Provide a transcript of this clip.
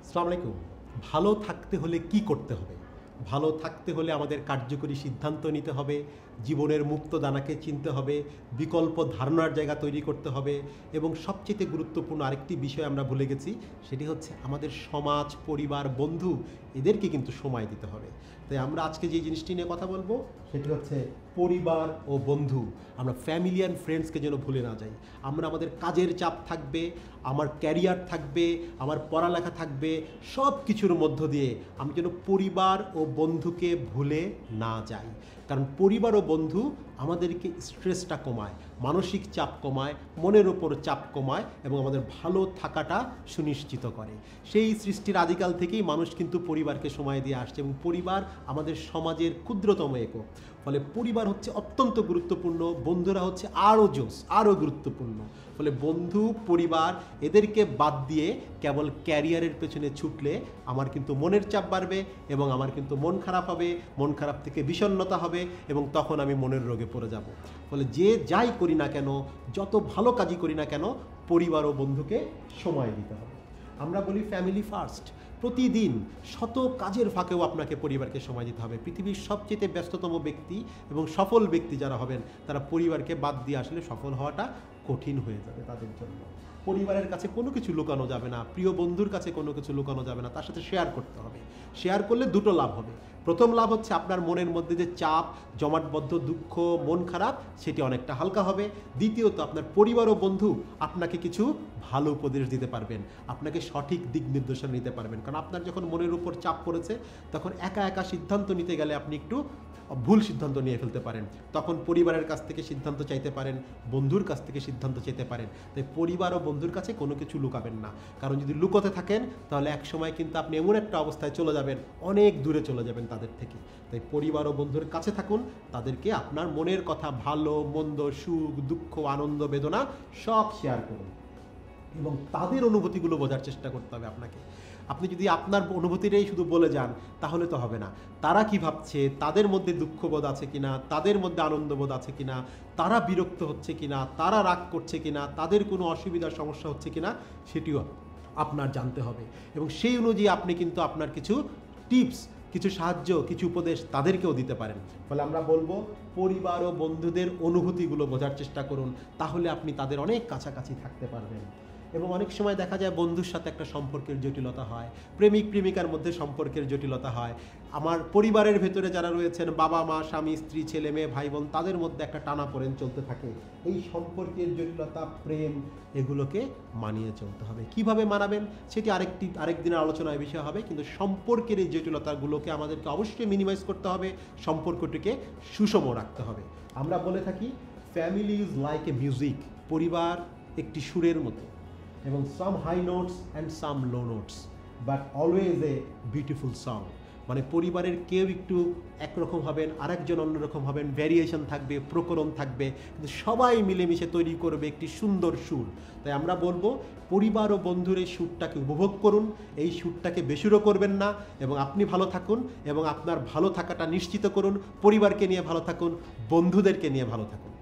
আসসালামু আলাইকুম। ভালো থাকতে হলে কি করতে হবে? ভালো থাকতে হলে আমাদের কার্যকরী সিদ্ধান্ত নিতে হবে, জীবনের মুক্ত দানাকে চিনতে হবে, বিকল্প ধারণার জায়গা তৈরি করতে হবে এবং সবচেয়ে গুরুত্বপূর্ণ আরেকটি বিষয় আমরা ভুলে গেছি, সেটি হচ্ছে আমাদের সমাজ, পরিবার, বন্ধু এদেরকে কিন্তু সময় দিতে হবে। তাই আমরা আজকে যে জিনিসটি নিয়ে কথা বলবো সেটি হচ্ছে পরিবার ও বন্ধু। আমরা ফ্যামিলি অ্যান্ড ফ্রেন্ডসকে যেন ভুলে না যাই। আমরা আমাদের কাজের চাপ থাকবে, আমার ক্যারিয়ার থাকবে, আমার পড়ালেখা থাকবে, সব কিছুর মধ্য দিয়ে আমি যেন পরিবার ও বন্ধুকে ভুলে না যাই। কারণ পরিবার ও বন্ধু আমাদেরকে স্ট্রেসটা কমায়, মানসিক চাপ কমায়, মনের ওপর চাপ কমায় এবং আমাদের ভালো থাকাটা সুনিশ্চিত করে। সেই সৃষ্টির আদিকাল থেকেই মানুষ কিন্তু পরিবারকে সময় দিয়ে আসছে এবং পরিবার আমাদের সমাজের ক্ষুদ্রতম একক। ফলে পরিবার হচ্ছে অত্যন্ত গুরুত্বপূর্ণ, বন্ধুরা হচ্ছে আরও জোস, আরও গুরুত্বপূর্ণ। ফলে বন্ধু, পরিবার এদেরকে বাদ দিয়ে কেবল ক্যারিয়ারের পেছনে ছুটলে আমার কিন্তু মনের চাপ বাড়বে এবং আমার কিন্তু মন খারাপ হবে, মন খারাপ থেকে বিষণ্ণতা হবে এবং তখন আমি মনের রোগে পড়ে যাব। ফলে যে যাই করি না কেন, যত ভালো কাজই করি না কেন, পরিবার ও বন্ধুকে সময় দিতে হবে। আমরা বলি ফ্যামিলি ফার্স্ট। প্রতিদিন শত কাজের ফাঁকেও আপনাকে পরিবারকে সময় দিতে হবে। পৃথিবীর সবচেয়ে ব্যস্ততম ব্যক্তি এবং সফল ব্যক্তি যারা হবেন, তারা পরিবারকে বাদ দিয়ে আসলে সফল হওয়াটা কঠিন হয়ে যাবে তাদের জন্য। পরিবারের কাছে কোনো কিছু লুকানো যাবে না, প্রিয় বন্ধুর কাছে কোনো কিছু লুকানো যাবে না, তার সাথে শেয়ার করতে হবে। শেয়ার করলে দুটো লাভ হবে। প্রথম লাভ হচ্ছে আপনার মনের মধ্যে যে চাপ, জমাটবদ্ধ দুঃখ, মন খারাপ, সেটি অনেকটা হালকা হবে। দ্বিতীয়ত আপনার পরিবার ও বন্ধু আপনাকে কিছু ভালো উপদেশ দিতে পারবেন, আপনাকে সঠিক দিক নির্দেশনা নিতে পারবেন। কারণ আপনার যখন মনের উপর চাপ পড়েছে, তখন একা একা সিদ্ধান্ত নিতে গেলে আপনি একটু ভুল সিদ্ধান্ত নিয়ে ফেলতে পারেন। তখন পরিবারের কাছ থেকে সিদ্ধান্ত চাইতে পারেন, বন্ধুর কাছ থেকে সিদ্ধান্ত চাইতে পারেন। তাই পরিবার ও বন্ধুর কাছে কোনো কিছু লুকাবেন না, কারণ যদি লুকোতে থাকেন তাহলে এক সময় কিন্তু আপনি এমন একটা অবস্থায় চলে যাবেন, অনেক দূরে চলে যাবেন তাদের থেকে। তাই পরিবার ও বন্ধুর কাছে থাকুন, তাদেরকে আপনার মনের কথা, ভালো মন্দ, সুখ দুঃখ, আনন্দ বেদনা সব শেয়ার করুন এবং তাদের অনুভূতিগুলো বোঝার চেষ্টা করতে হবে আপনাকে। আপনি যদি আপনার অনুভূতিটাই শুধু বলে যান তাহলে তো হবে না। তারা কি ভাবছে, তাদের মধ্যে দুঃখবোধ আছে কিনা, তাদের মধ্যে আনন্দবোধ আছে কিনা, তারা বিরক্ত হচ্ছে কিনা, তারা রাগ করছে কিনা, তাদের কোনো অসুবিধার সমস্যা হচ্ছে কিনা, সেটিও আপনার জানতে হবে এবং সেই অনুযায়ী আপনি কিন্তু আপনার কিছু টিপস, কিছু সাহায্য, কিছু উপদেশ তাদেরকেও দিতে পারেন। ফলে আমরা বলবো পরিবার ও বন্ধুদের অনুভূতিগুলো বোঝার চেষ্টা করুন, তাহলে আপনি তাদের অনেক কাছাকাছি থাকতে পারবেন। এবং অনেক সময় দেখা যায় বন্ধুর সাথে একটা সম্পর্কের জটিলতা হয়, প্রেমিক প্রেমিকার মধ্যে সম্পর্কের জটিলতা হয়, আমার পরিবারের ভেতরে যারা রয়েছেন, বাবা মা, স্বামী স্ত্রী, ছেলে মেয়ে, ভাই বোন, তাদের মধ্যে একটা টানাপোড়েন চলতে থাকে। এই সম্পর্কের জটিলতা, প্রেম, এগুলোকে মানিয়ে চলতে হবে। কিভাবে মানাবেন সেটি আরেকদিনের আলোচনার বিষয় হবে, কিন্তু সম্পর্কের এই জটিলতাগুলোকে আমাদেরকে অবশ্যই মিনিমাইজ করতে হবে, সম্পর্কটিকে সুষম রাখতে হবে। আমরা বলে থাকি family is like a music, পরিবার একটি সুরের মতো, এবং some high notes and some low notes but always a beautiful song. মানে পরিবারের কেউ একটু একরকম হবেন, আরেকজন অন্যরকম হবেন, ভ্যারিয়েশন থাকবে, প্রকরণ থাকবে, কিন্তু সবাই মিলেমিশে তৈরি করবে একটি সুন্দর সুর। তাই আমরা বলবো পরিবার ও বন্ধুর এই সুরটাকে উপভোগ করুন, এই সুরটাকে বেসুরও করবেন না, এবং আপনি ভালো থাকুন এবং আপনার ভালো থাকাটা নিশ্চিত করুন। পরিবারকে নিয়ে ভালো থাকুন, বন্ধুদেরকে নিয়ে ভালো থাকুন।